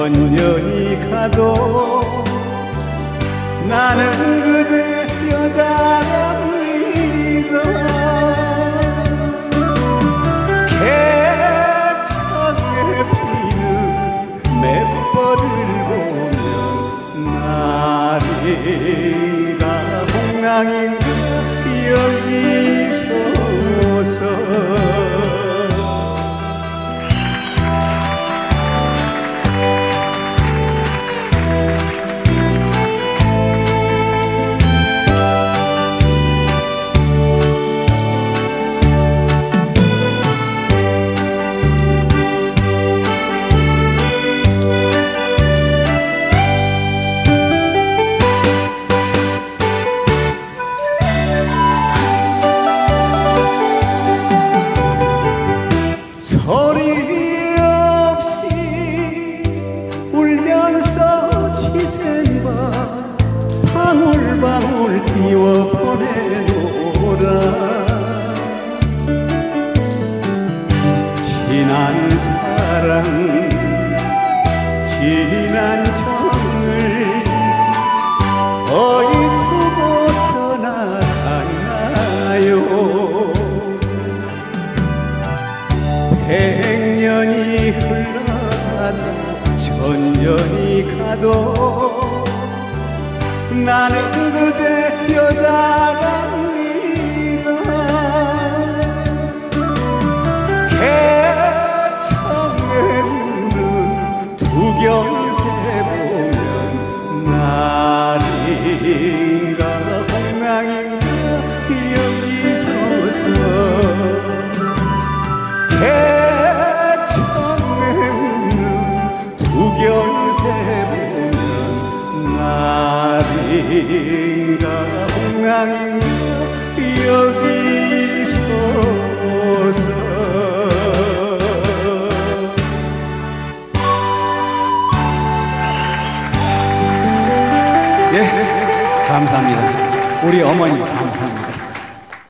천년이 가도 나는 그대 여자랍니다. 개천에 피는 맷벌을 보면 나리가 홍랑인가 여기서서 소리 없이 울면서 지새봐 방울방울 띄워 보내노라. 지난 사랑 지난 정을 어이 두고 떠나갔나요. 100년이 흘러가도 천년이 가도 나는 그대 여자랍니다. 개천에 우는 두경새 보면 나리인가 홍랑인가 여기 서서 개천에 웃는 두경새 보면 나리인가 홍랑인가 여기 서서. 예, 감사합니다. 우리 어머니.